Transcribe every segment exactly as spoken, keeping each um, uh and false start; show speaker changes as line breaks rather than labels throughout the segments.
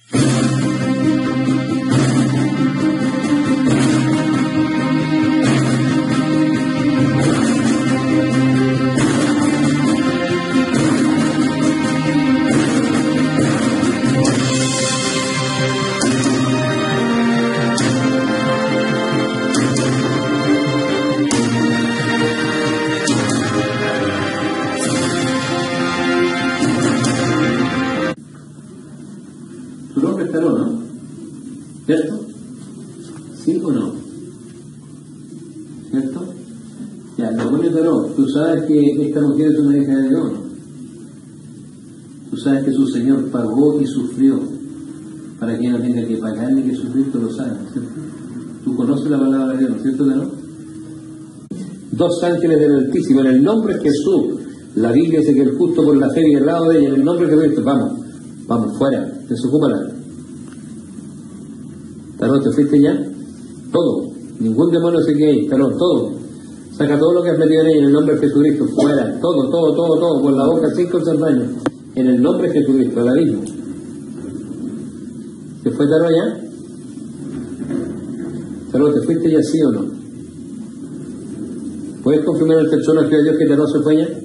¿Cierto? ¿Sí o no? ¿Cierto? Ya, lo pone Tarot. Tú sabes que esta mujer es una hija de Dios, ¿no? Tú sabes que su Señor pagó y sufrió para que ella no tenga que pagar ni que sufrir, tú lo sabes, ¿cierto? Tú conoces la palabra de Dios, ¿no es cierto, Tarot? Dos ángeles del Altísimo, en el nombre de Jesús. La Biblia dice que el justo por la fe y al lado de ella, en el nombre de Cristo, vamos, vamos, fuera, desocúpala. Tarot, ¿te fuiste ya? Todo. Ningún demonio se queda ahí. Tarot, todo. Saca todo lo que has metido en ella en el nombre de Jesucristo. Fuera. Todo, todo, todo, todo. Por la boca sin causar daño. En el nombre de Jesucristo. Al abismo. ¿Te fue Tarot ya? Tarot, ¿te fuiste ya sí o no? ¿Puedes confirmar el trono al que Dios que Tarot se fue ya?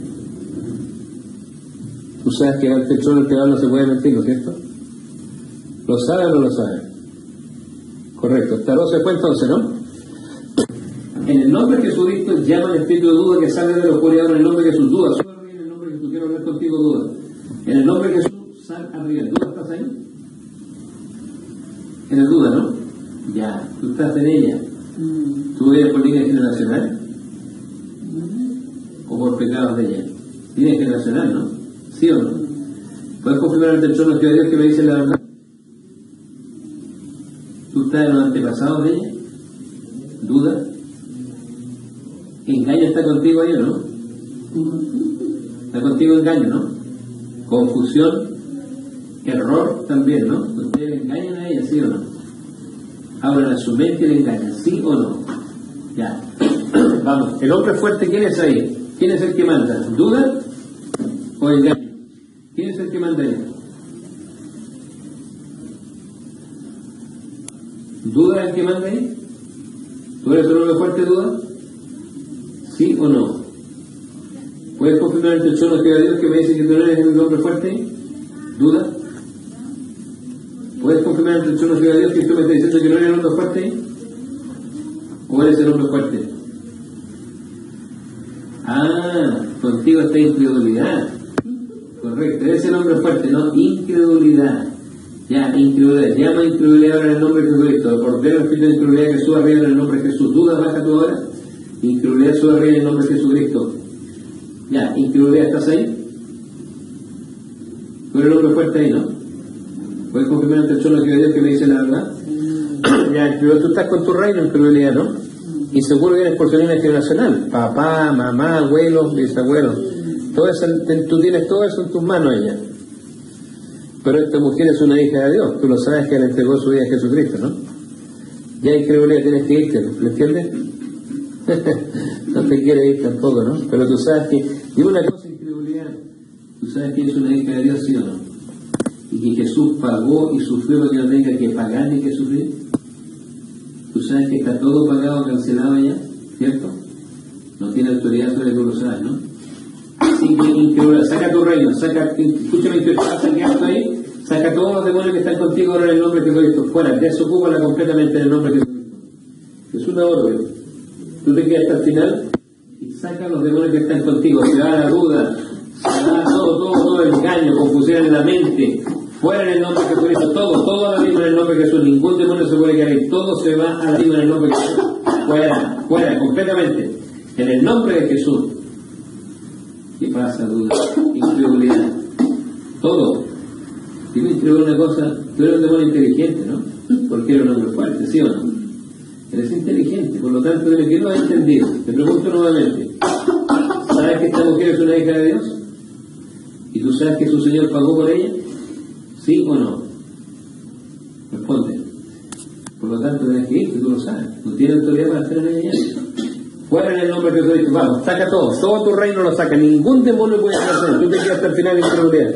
Tú sabes que el trono al que no se puede mentir, ¿no es cierto? ¿Lo sabe o no lo sabe? Correcto, Tarot se fue entonces, ¿no? En el nombre de Jesucristo llama al espíritu de duda que salga de la oscuridad en el nombre de Jesús. Duda, solo arriba en el nombre de Jesús. Quiero hablar contigo, duda. En el nombre de Jesús, sal arriba. ¿Duda estás ahí? En el duda, ¿no? Ya, tú estás en ella. ¿Tú eres por línea generacional? ¿O por pecados de ella? Línea generacional, ¿no? ¿Sí o no? ¿Puedes confirmar ante el trono de Dios que me dice la verdad? ¿Tú estás en los antepasados de ella? ¿Duda? ¿Engaño está contigo ahí o no? Está contigo engaño, ¿no? Confusión, error también, ¿no? Ustedes engañan a ella, ¿sí o no? Abran a su mente y le engañan, ¿sí o no? Ya. Vamos, el hombre fuerte, ¿quién es ahí? ¿Quién es el que manda? ¿Duda o engaño? ¿Quién es el que manda ahí? ¿Duda es el que manda ahí? ¿Tú eres el hombre fuerte, Duda? ¿Sí o no? ¿Puedes confirmar el trono de Dios que me dice que tú eres el hombre fuerte? ¿Duda? ¿Puedes confirmar el trono de Dios que tú me estás diciendo que no eres el hombre fuerte? ¿O eres el hombre fuerte? Ah, contigo está incredulidad. Correcto, eres el hombre fuerte, no incredulidad. Ya, incredulidad, llama incredulidad ahora en el nombre de Jesucristo. Ordeno el espíritu de incredulidad que suba arriba en el nombre de Jesús. ¿Duda baja tú ahora? Incredulidad suba arriba en el nombre de Jesucristo. Ya, incredulidad, ¿estás ahí? Tú eres el hombre fuerte ahí, ¿no? ¿Puedes confirmar ante el trono de Dios que me dice la verdad? Ya, pero tú estás con tu reino en incredulidad, ¿no? Y seguro que eres por línea generacional. Papá, mamá, abuelos, bisabuelos. Todo eso, tú tienes todo eso en tus manos, ella. Pero esta mujer es una hija de Dios. Tú lo sabes que le entregó su vida a Jesucristo, ¿no? Ya incredulidad tienes que irte, ¿lo entiendes? No te quiere ir tampoco, ¿no? Pero tú sabes que... Digo una cosa, incredulidad. Tú sabes que eres una hija de Dios, ¿sí o no? Y que Jesús pagó y sufrió para que no tenga que pagar ni que sufrir. Tú sabes que está todo pagado, cancelado ya, ¿cierto? No tiene autoridad sobre tú lo sabes, ¿no? Así que incredulidad, saca tu reino, saca, escúchame, incredulidad, saca ahí, saca todos los demonios que están contigo ahora en el nombre de Jesucristo, fuera, desocúpala completamente en el nombre de Jesucristo. Es una orden. Tú te quedas hasta el final y saca los demonios que están contigo, se da la duda, se da todo, todo, todo el engaño, confusión en la mente, fuera en el nombre de Jesucristo, todo, todo a la misma en el nombre de Jesús, ningún demonio se puede quedar ahí, todo se va a la misma en el nombre de Jesús, fuera, fuera, completamente, en el nombre de Jesús. ¿Qué pasa, duda? Incredulidad. Todo. Si me escribo una cosa, tú eres un demonio inteligente, ¿no? Porque eres un hombre fuerte, ¿sí o no? Eres inteligente, por lo tanto, de que no has entendido. Te pregunto nuevamente. ¿Sabes que esta mujer es una hija de Dios? ¿Y tú sabes que su Señor pagó por ella? ¿Sí o no? Responde. Por lo tanto, tienes que irte, tú lo sabes. No tienes autoridad para hacer en ella. Fuera en el nombre de Jesucristo, vamos, saca todo, todo tu reino lo saca, ningún demonio puede hacer, tú te quedas hasta el final de incredulidad.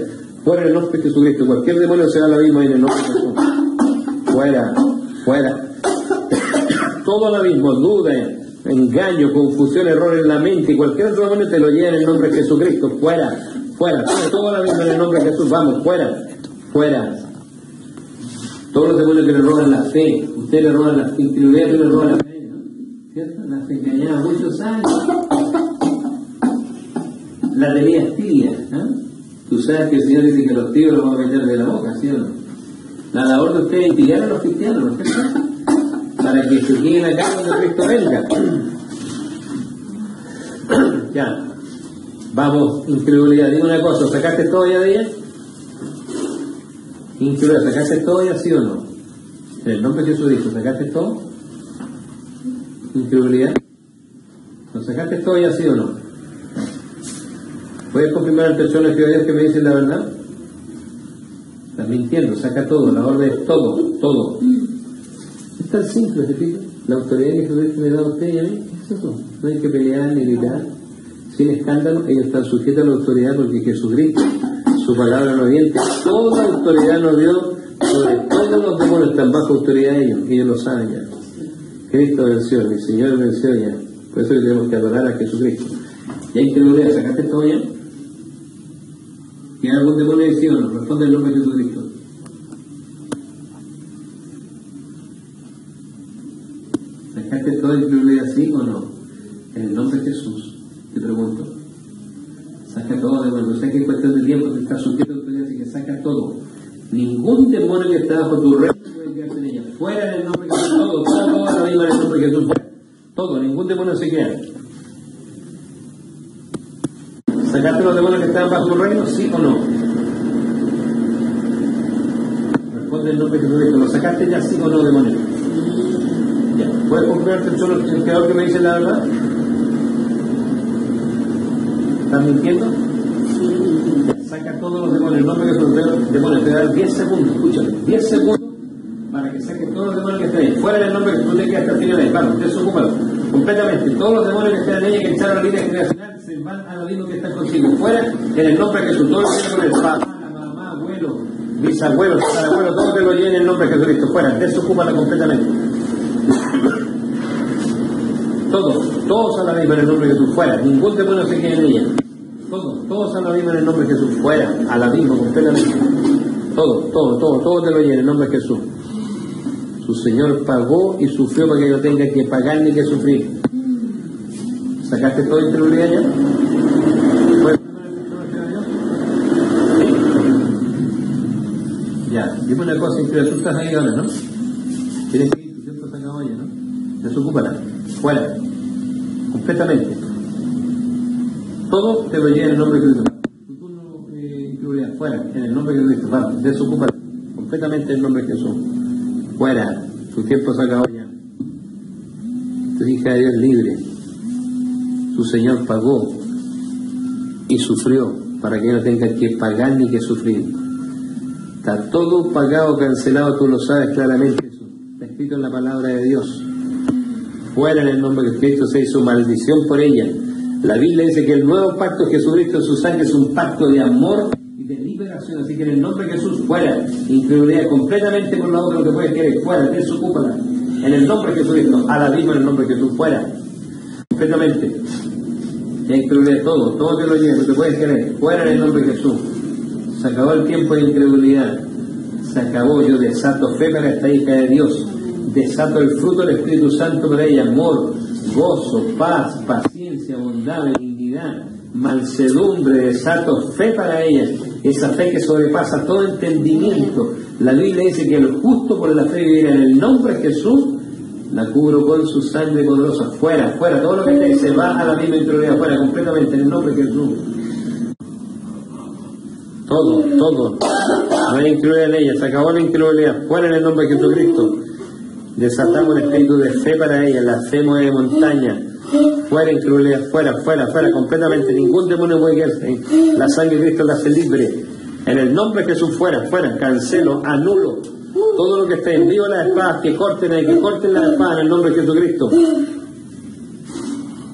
fuera en el nombre de Jesucristo. Cualquier demonio se va al abismo en el nombre de Jesús. Fuera, fuera. Todo el abismo, duda, engaño, confusión, error en la mente, cualquier otro demonio te lo lleva en el nombre de Jesucristo. Fuera, fuera. Todo, todo el abismo en el nombre de Jesús. Vamos, fuera, fuera. Todos los demonios que le roban la fe, usted le roban la fe, incluida que le roban la fe, ¿no? ¿Cierto? Las engañaba muchos años. La tenía tibia, ¿no? Tú sabes que el Señor dice que los tibios los va a meter de la boca, ¿sí o no? La labor de ustedes es tirar a los cristianos, ¿no es cierto? Para que se queden acá cuando Cristo venga. Ya. Vamos, incredulidad. Dime una cosa, ¿sacaste todo ya de ella? Incredulidad, ¿sacaste todo ya, sí o no? En el nombre de Jesucristo, ¿sacaste todo? Incredulidad. ¿Lo sacaste todo ya, sí o no? ¿Puedes confirmar ante el trono de Dios que me dicen la verdad? Estás mintiendo, saca todo, la orden es todo, todo. Es tan simple, ¿te fijas? La autoridad que Jesucristo me da a usted y a mí, es eso. No hay que pelear ni gritar. Sin escándalo, ellos están sujetos a la autoridad porque Jesucristo, su palabra no miente. Toda la autoridad nos dio sobre todos los demonios, están bajo autoridad de ellos, y ellos lo saben ya. Cristo venció, el Señor venció ya. Por eso tenemos que adorar a Jesucristo. ¿Ya incredulidad? ¿Sacaste todo ya? ¿Tiene algún demonio de sí o no? Responde el nombre de Jesucristo. ¿Sacaste toda incredulidad sí o no? En el nombre de Jesús, te pregunto. Saca todo demonio. No sé que en cuestión de tiempo te está sujeto a autoridad, así que saca todo. Ningún demonio que está bajo tu reino puede quedarse en ella. Fuera en el nombre de Jesús. Todo, todo, todo la misma en el nombre de Jesús. Fuera. Todo, ningún demonio se queda. ¿Sacaste los demonios que estaban bajo tu reino? ¿Sí o no? Responde el nombre de Jesucristo. ¿Lo sacaste ya sí o no, demonio? Ya. ¿Puedes comprarte el solo el creador que me dice la verdad? ¿Estás mintiendo? Ya. Saca todos los demonios. El nombre de Jesucristo. Demonios, te da diez segundos. Escúchame. diez segundos para que saques todos los demonios que están ahí. Fuera del nombre que tú te quedas hasta el final. Vamos, desocúpalo. Completamente. Todos los demonios que están en ella, que echaron la línea generacional, se van a lo mismo que están consigo. Fuera, en el nombre de Jesús. Todo lo que tiene con el papá, la mamá, abuelo, bisabuelo, tatarabuelo, todo que lo llene en el nombre de Jesucristo. Fuera, desocúpala completamente. Todos, todos a la misma en el nombre de Jesús. Fuera, ningún demonio se quede en ella. Todos, todos a la misma en el nombre de Jesús. Fuera, a la misma completamente. Todo, todo, todo, todo te lo llene en el nombre de Jesús. Su Señor pagó y sufrió para que no tenga que pagar ni que sufrir. ¿Sacaste todo incredulidad ya? ¿Puedes? Ya, dime una cosa, increíble, tú estás ahí ahora, ¿no? Tienes que ir, tu tiempo se acabó ya, ¿no? Desocúpala, fuera, completamente. Todo te lo lleva en el nombre de Cristo. Tu turno, eh, incredulidad, fuera, en el nombre de Cristo, vamos, desocúpala, completamente en el nombre de Jesús. Fuera, tu tiempo se acabó ya. Tu hija de Dios libre. Tu Señor pagó y sufrió para que no tengas que pagar ni que sufrir. Está todo pagado, cancelado, tú lo sabes claramente. Eso está escrito en la palabra de Dios. Fuera en el nombre de Cristo se hizo maldición por ella. La Biblia dice que el nuevo pacto de Jesucristo en su sangre es un pacto de amor y de liberación, así que en el nombre de Jesús, fuera, incredulidad completamente por la otra lo que puedes querer, fuera, desocúpala, en el nombre de Jesucristo, a la misma en el nombre de Jesús, fuera, completamente, ya incredulidad, todo, todo te lo lleva, lo que puedes querer, fuera en el nombre de Jesús. Se acabó el tiempo de incredulidad, se acabó. Yo desato fe para esta hija de Dios, desato el fruto del Espíritu Santo para ella, amor, gozo, paz, paciencia, bondad, benignidad, mansedumbre, desato fe para ella, esa fe que sobrepasa todo entendimiento. La Biblia dice que el justo por la fe vivirá. En el nombre de Jesús la cubro con su sangre poderosa. Fuera, fuera, todo lo que esté se va a la misma incredulidad, fuera completamente en el nombre de Jesús. Todo, todo, no hay incredulidad en ella, se acabó la incredulidad, fuera en el nombre de Jesucristo. Desatamos el espíritu de fe para ella, la fe mueve montaña. Fuera incredulidad, fuera, fuera, fuera, completamente. Ningún demonio puede quedarse. La sangre de Cristo la hace libre. En el nombre de Jesús, fuera, fuera, cancelo, anulo todo lo que esté en vivo las espadas, que corten, que corten las espadas en el nombre de Jesucristo.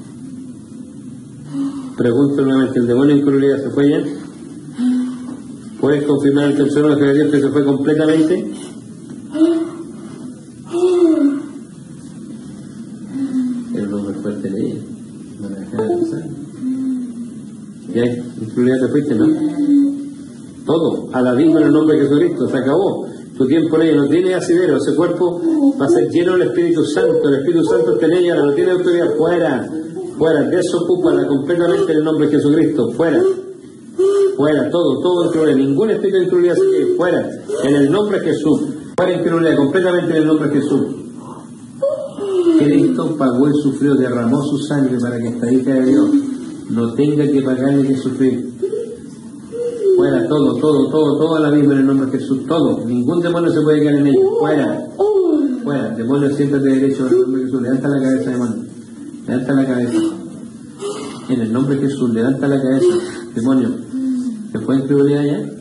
Pregunto nuevamente, ¿el demonio de incredulidad se fue ya? ¿Puedes confirmar ante el trono de Dios que se fue completamente? Era un hombre fuerte de ella. No me dejaba de pensar. Ya, incluida te fuiste, ¿no? Todo, a la misma en el nombre de Jesucristo, se acabó. Tu tiempo en ella no tiene asidero, ese cuerpo va a ser lleno del Espíritu Santo, el Espíritu Santo está en ella, no tiene autoridad, fuera, fuera, desocúpala completamente en el nombre de Jesucristo, fuera, fuera, todo, todo incluido, ningún espíritu de incluida así que fuera, en el nombre de Jesús, fuera incluida completamente en el nombre de Jesús. Cristo pagó y sufrió, derramó su sangre para que esta hija de Dios no tenga que pagar ni que sufrir. Fuera, todo, todo, todo, todo a la misma en el nombre de Jesús, todo. Ningún demonio se puede quedar en ella. Fuera, fuera. Demonio, siéntate derecho en el nombre de Jesús. Levanta la cabeza, demonio. Levanta la cabeza. En el nombre de Jesús, levanta la cabeza. Demonio, ¿te pueden escribir allá?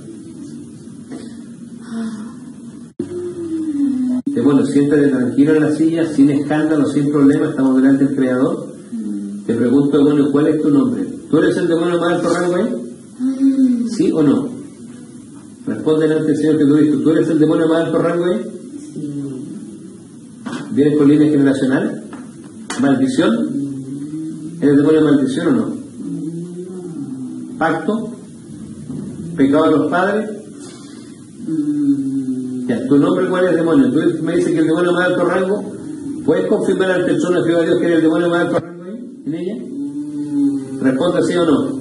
Demonio, siéntate tranquilo en la silla, sin escándalo, sin problema. Estamos delante del Creador. Te pregunto, demonio, ¿cuál es tu nombre? ¿Tú eres el demonio más alto rango ahí? ¿Sí o no? Responde ante el Señor Jesucristo. ¿Tú eres el demonio más alto rango ahí? Sí. ¿Vienes por línea generacional? ¿Maldición? ¿Eres demonio de maldición o no? ¿Pacto? ¿Pecado de los padres? Ya, ¿tu nombre cuál es, demonio? Tú me dices que el demonio más alto rango. ¿Puedes confirmar ante el trono de Jehová Dios que eres el demonio más alto rango ahí, en ella? Responde sí o no.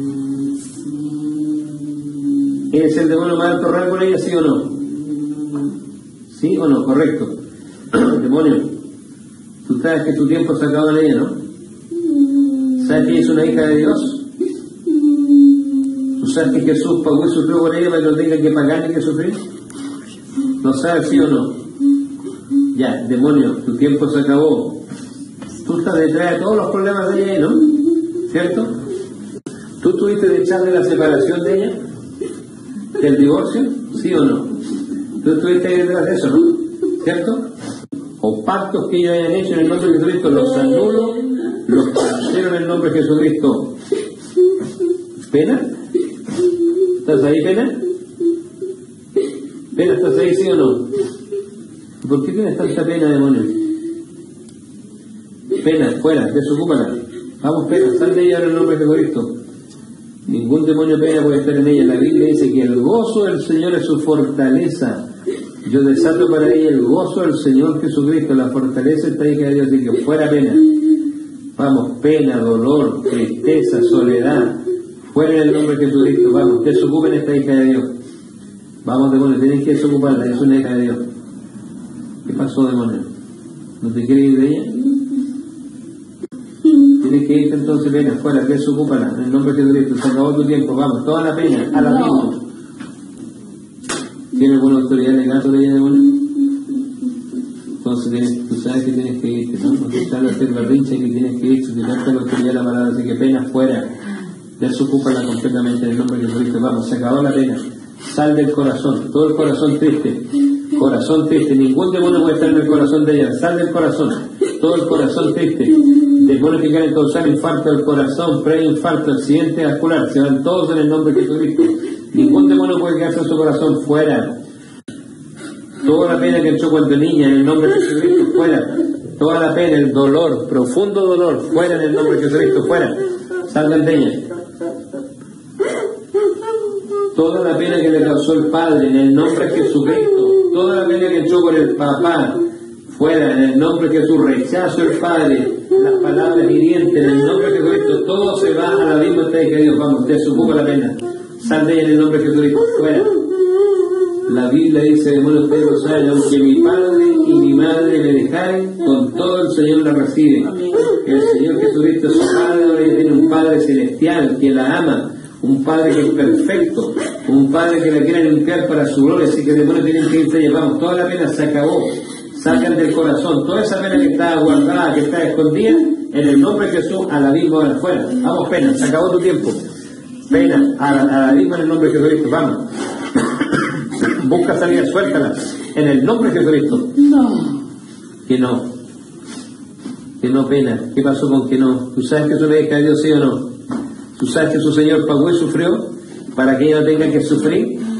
¿Es el demonio más alto rango en ella, sí o no? ¿Sí o no? Correcto. Demonio, tú sabes que tu tiempo se acaba en ella, ¿no? ¿Sabes que ella es una hija de Dios? ¿Tú sabes que Jesús pagó y sufrió por ella para que no tenga que pagar ni que sufrir? ¿Lo sabes, sí o no? Ya, demonio, tu tiempo se acabó. Tú estás detrás de todos los problemas de ella, ¿no? ¿Cierto? ¿Tú tuviste de echarle la separación de ella? ¿Del divorcio? ¿Sí o no? Tú estuviste ahí detrás de eso, ¿no? ¿Cierto? O pactos que ellos hayan hecho en el nombre de Jesucristo, los anulo, los cancelo en el nombre de Jesucristo. ¿Pena? ¿Estás ahí, Pena? ¿Pena, estás ahí, sí o no? ¿Por qué tienes tanta pena, demonio? Pena, fuera, desocúpala. Vamos, Pena, sal de ella en el nombre de Jesucristo. Ningún demonio pena puede estar en ella. La Biblia dice que el gozo del Señor es su fortaleza. Yo desato para ella el gozo del Señor Jesucristo. La fortaleza está hija de Dios. Así que fuera pena. Vamos, pena, dolor, tristeza, soledad. Fuera en el nombre de Jesucristo. Vamos, desocupen esta hija de Dios. Vamos, demonio, tienen que desocuparla. Es una hija de Dios. ¿Qué pasó, demonio? ¿No te quieres ir de ella? Tienes que irte entonces, pena, fuera, desocúpala, en el nombre de Jesucristo, se acabó tu tiempo, vamos, toda la pena, a la misma. ¿Tienes alguna autoridad legal sobre ella, demonio? Entonces tienes, tú sabes que tienes que irte, ¿no? No te sabes hacer berrinche que tienes que irte, te falta la autoridad de la palabra, así que pena, fuera, desocúpala completamente en el nombre de Jesucristo, vamos, se acabó la pena, sal del corazón, todo el corazón triste, corazón triste, ningún demonio puede estar en el corazón de ella, sal del corazón, todo el corazón triste. Demonios que quieren causar infarto del corazón, preinfarto, accidente vascular, se van todos en el nombre de Jesucristo. Ningún demonio puede quedarse en su corazón, fuera. Toda la pena que entró cuando niña, en el nombre de Jesucristo, fuera. Toda la pena, el dolor, profundo dolor, fuera en el nombre de Jesucristo, fuera. Salgan de ella. Toda la pena que le causó el Padre, en el nombre de Jesucristo. Toda la pena que entró por el papá, fuera, en el nombre de Jesús, rechazo el Padre, las palabras hirientes, en el nombre de Jesucristo, todo se va a la misma de Dios, vamos, desocupa la pena, sal de ella en el nombre de Jesucristo, fuera. La Biblia dice, demonio, ustedes lo saben, aunque mi padre y mi madre me dejaren, con todo el Señor la recibe. El Señor Jesucristo es su Padre, ahora ella tiene un Padre celestial que la ama, un Padre que es perfecto, un Padre que la quiere limpiar para su gloria, así que demonios tienen que irse, vamos, toda la pena se acabó. Sacan del corazón toda esa pena que está guardada, que está escondida, en el nombre de Jesús, a la misma hora, fuera. Vamos, pena, se acabó tu tiempo. Pena, a la, a la misma en el nombre de Jesucristo, vamos. Busca salida, suéltala, en el nombre de Jesucristo.
No.
Que no. Que no, pena. ¿Qué pasó con que no? ¿Tú sabes que es una hija de Dios, sí o no? ¿Tú sabes que su Señor pagó y sufrió para que ella no tenga que sufrir?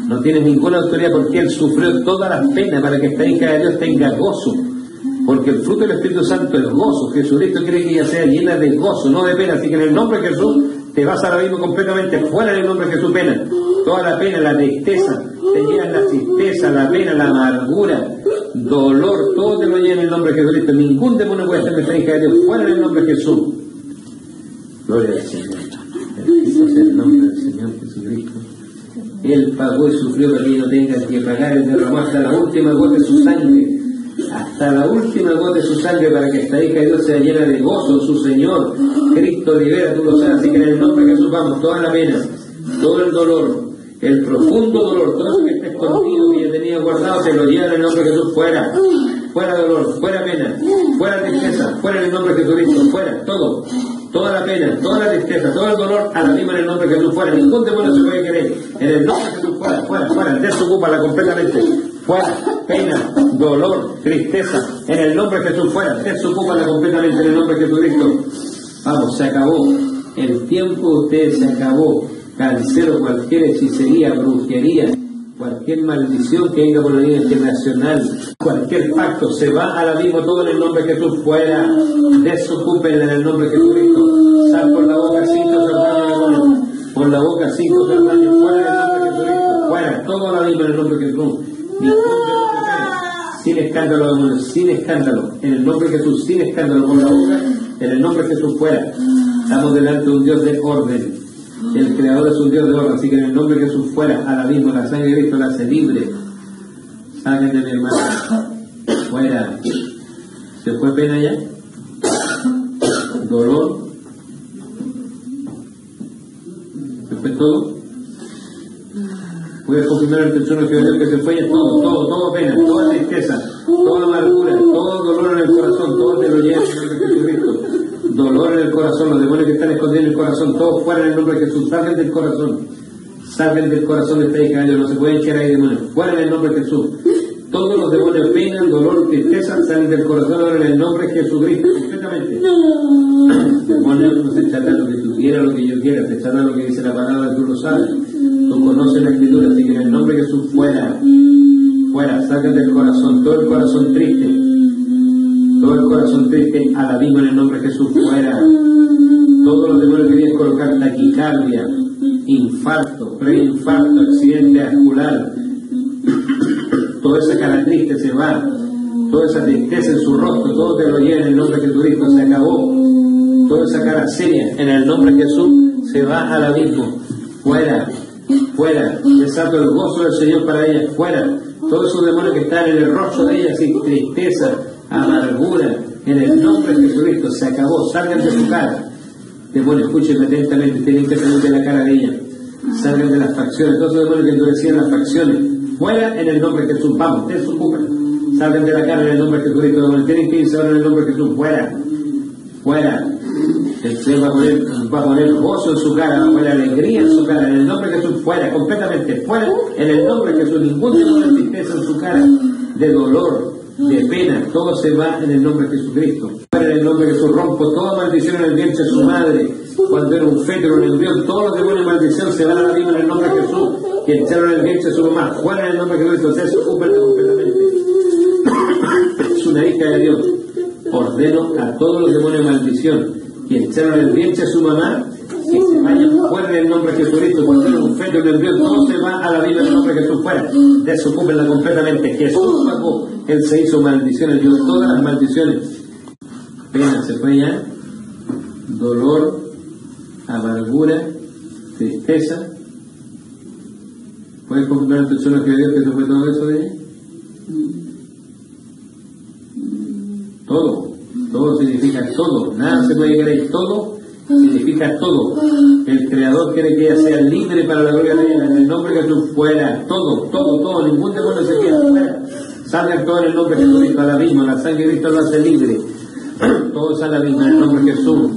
No tienes ninguna autoridad porque Él sufrió todas las penas para que esta hija de Dios tenga gozo. Porque el fruto del Espíritu Santo es gozo. Jesucristo quiere que ella sea llena de gozo, no de pena. Así que en el nombre de Jesús te vas ahora mismo completamente fuera del nombre de Jesús pena. Toda la pena, la tristeza, te llenan la tristeza, la pena, la amargura, dolor, todo te lo llena en el nombre de Jesucristo. Ningún demonio puede hacer nuestra hija de Dios fuera del nombre de Jesús. Gloria al Señor. Bendito sea el nombre del Señor Jesucristo. Él pagó y sufrió para que no tenga que pagar y derramó hasta la última gota de su sangre. Hasta la última gota de su sangre para que esta hija de Dios sea llena de gozo, su Señor. Cristo libera, tú lo sabes. Así que en el nombre de Jesús vamos, toda la pena, todo el dolor, el profundo dolor, todo eso que está escondido, que yo tenía guardado, se lo lleva en el nombre de Jesús fuera. Fuera dolor, fuera pena, fuera tristeza, fuera en el nombre de Jesucristo, fuera, todo. Toda la pena, toda la tristeza, todo el dolor, a la misma en el nombre de Jesús fuera. Ningún demonio se puede querer. En el nombre de Jesús fuera, fuera, fuera. Desocúpala completamente. Fuera, pena, dolor, tristeza. En el nombre de Jesús fuera. Desocúpala completamente en el nombre de Jesucristo. Vamos, se acabó. El tiempo de ustedes se acabó. Cancelo cualquier hechicería, brujería, cualquier maldición que venga por la línea internacional, cualquier pacto, se va a la misma todo en el nombre de Jesús, fuera, desocúpenla en el nombre de Jesucristo, sal por la boca cinco hermanos, por la boca cinco hermanos, fuera en el nombre de Jesucristo, fuera, todo a la misma en el nombre de Jesús, sin escándalo, demonios, sin escándalo, en el nombre de Jesús, sin escándalo, por la boca, en el nombre de Jesús, fuera, estamos delante de un Dios de orden. El Creador es un Dios de orden, así que en el nombre de Jesús fuera, ahora mismo la sangre de Cristo la hace libre. Salgan de mi hermano, fuera. ¿Se fue pena ya? ¿Dolor? ¿Se fue todo? Voy a confirmar el trono que Dios que se fue ya todo, todo, todo pena, toda tristeza, toda amargura, todo dolor en el corazón, todo te lo lleva en el nombre de Jesucristo. Dolor en el corazón, los demonios que están escondidos en el corazón, todos fuera en el nombre de Jesús, salgan del corazón, salgan del corazón de esta hija de Dios, no se pueden quedar ahí demonios, fuera en el nombre de Jesús. Todos los demonios, pena, dolor, tristeza, salen del corazón ahora en el nombre de Jesucristo, completamente. Demonios, no se trata lo que tú quieras, lo que yo quiera, se trata lo que dice la palabra, tú lo sabes, tú conoces la Escritura, así que en el nombre de Jesús, fuera, fuera, salgan del corazón, todo el corazón triste. Todo el corazón triste a la misma en el nombre de Jesús fuera. Todos los demonios que querían colocar taquicardia, infarto, preinfarto, accidente vascular, toda esa cara triste se va, toda esa tristeza en su rostro, todo te lo lleva en el nombre de Jesucristo, se acabó. Toda esa cara seria en el nombre de Jesús se va al abismo, fuera, fuera. Desato el gozo del Señor para ella, fuera. Todos esos demonios que están en el rostro de ella, sin tristeza, amargura, en el nombre de Jesucristo, se acabó, salgan de su cara. Demonios, escúchenme atentamente, tienen que salir de la cara de ella, salgan de las facciones, todos los demonios que endurecían las facciones, fuera en el nombre de Jesús, vamos, desocupen, salgan de la cara en el nombre de Jesucristo, demonios, tienen que irse ahora en el nombre de Jesús, fuera, fuera. El Señor va a poner, va a poner gozo en su cara, va a poner alegría en su cara, en el nombre de Jesús, fuera, completamente, fuera, en el nombre de Jesús, ningún demonio de tristeza en su cara, de dolor, de pena, todo se va en el nombre de Jesucristo. En el nombre de Jesús rompo toda maldición en el vientre de su madre, cuando era un feto, un embrión, todos los demonios de maldición se van a la misma en el nombre de Jesús, que echaron en el vientre de su mamá, fuera en el nombre de Jesucristo, se ocupen completamente. Es una hija de Dios. Ordeno a todos los demonios de maldición que echaron en el vientre de su mamá, que se vayan fuera en el nombre de Jesucristo, cuando era un feto, un embrión, todo se va a la misma en el nombre de Jesús, fuera. Desocúpenla completamente. Jesús pagó. Él se hizo maldiciones, dio todas las maldiciones. Pena se fue ya, dolor, amargura, tristeza. ¿Puedes confirmar en personas que Dios que se fue todo eso de ella? Todo, todo significa todo, nada se puede creer, todo significa todo. El Creador quiere que ella sea libre para la gloria de ella, en el nombre de Jesús, fuera, todo, todo, todo, ningún demonio se queda fuera. Salgan todos en el nombre de Jesucristo, al abismo, la sangre de Cristo lo hace libre. Todos al abismo, en el nombre de Jesús.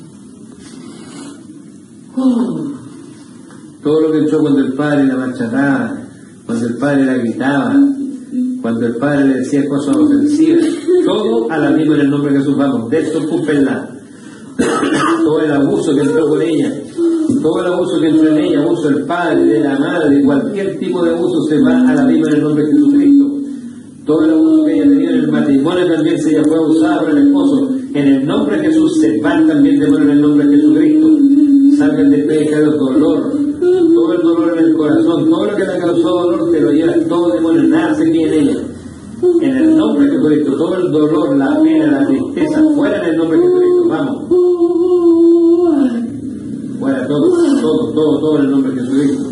Todo lo que echó cuando el Padre la maltrataba, cuando el Padre la gritaba, cuando el Padre le decía cosas ofensivas, todo al abismo en el nombre de Jesús, vamos, desocúpenla. Todo el abuso que entró con ella, todo el abuso que entra en ella, abuso del padre, de la madre, cualquier tipo de abuso se va a la viva en el nombre de Jesucristo. Todo el abuso que ella tenía en el matrimonio también, si ella fue abusada por el esposo, en el nombre de Jesús se van también demonios en el nombre de Jesucristo. Salgan de pecado, dolor, todo el dolor en el corazón, todo lo que le causó dolor te lo lleva, todo demonio, nada se queda en ella. En el nombre de Jesucristo, todo el dolor, la pena, la tristeza, fuera en el nombre de Jesucristo, vamos. Fuera todo, todo, todo, todo en el nombre de Jesucristo.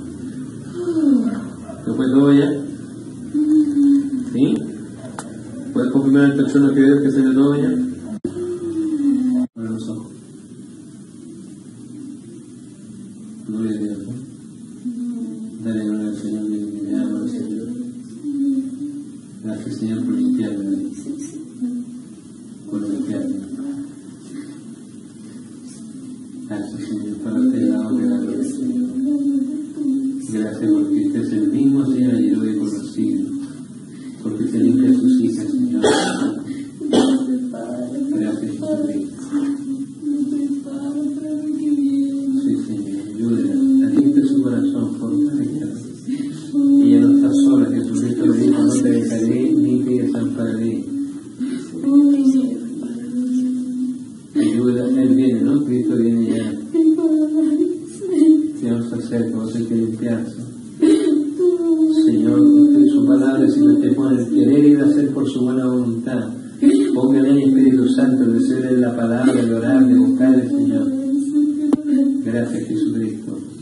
¿No fue todo ya? ¿Sí? ¿Puedes confirmar el tercer que Dios que se le todo ya? Para los ojos. Gloria a Dios. Dale gloria al Señor y me ama al Señor. Gracias, Señor, por limpiarme. Por limpiarme. Gracias, Señor, para usted la honra y la gloria, Señor. Gracias porque usted es el mismo, Señor, y hoy por los siglos. Porque se limpia a sus hijas, Señor. Gracias, Jesucristo. Sí, Señor, ayúdela. Limpia su corazón, fortalecela. Ella no está sola, Jesucristo le dijo, no te dejaré ni te desampararé. Ayuda, Él viene, ¿no? Cristo viene ya. ¿Qué vamos a hacer? Vamos a tener que limpiarse. Señor, usted su palabra, si no te pone el querer y hacer por su buena voluntad, póngale en el Espíritu Santo, de ser la palabra, de orar, de buscar al Señor. Gracias, Jesucristo.